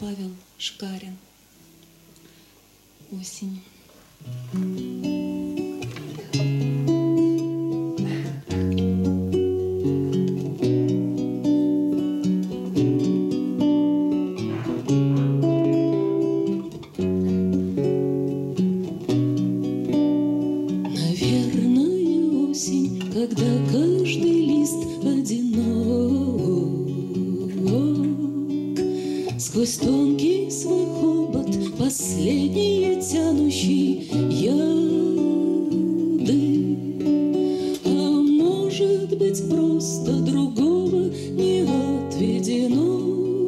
Павел Шкарин. Осень. Наверное, осень, когда каждый лист одинок, сквозь тонкий свой хобот последние тянущие яды. А может быть, просто другого не отведено,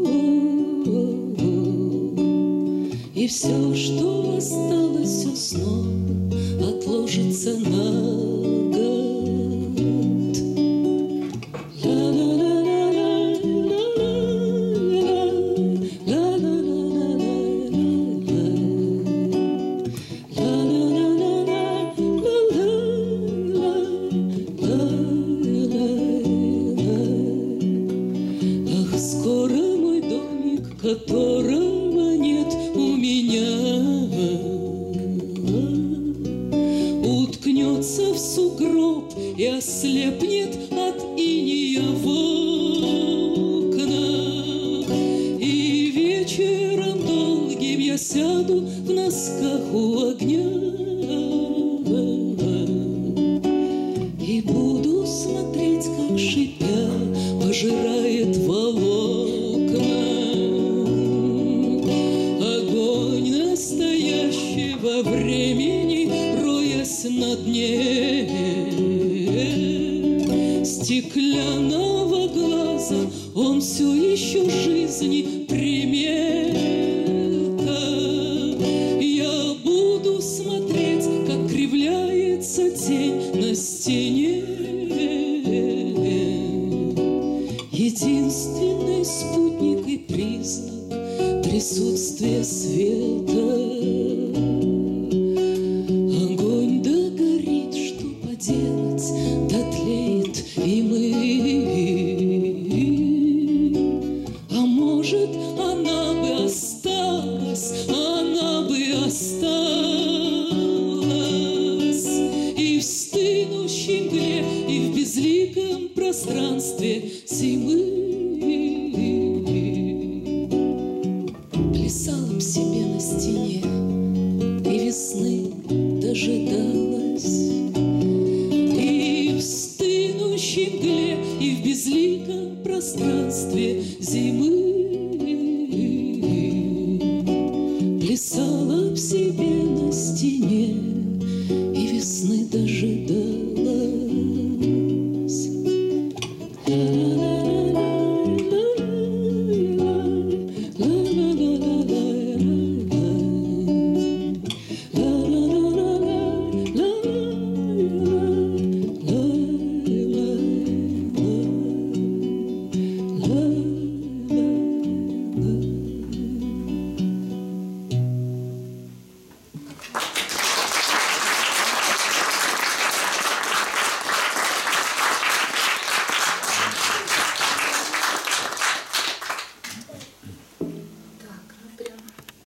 и все, что осталось, все снова отложится на год. Ах, скоро мой домик, которого нет у меня, уткнется в сугроб и ослепнет от инея в окнах. И вечером долгим я сяду в носках у огня и буду смотреть, как шипя пожирает волокна огонь настоящего времени, роясь на дне стеклянного глаза. Он все еще жизни примета. Я буду смотреть, как кривляется тень на стене. Единственный спутник и признак присутствия света. Огонь догорит, что поделать, дотлеет и мы. А может, она бы осталась, она бы осталась и в стынущей мгле, и в безликом пространстве зимы. Плясала б себе на стене и весны дожидалась, и в стынущей мгле, и в безликом пространстве зимы. Плясала б себе на стене и весны дожидалась.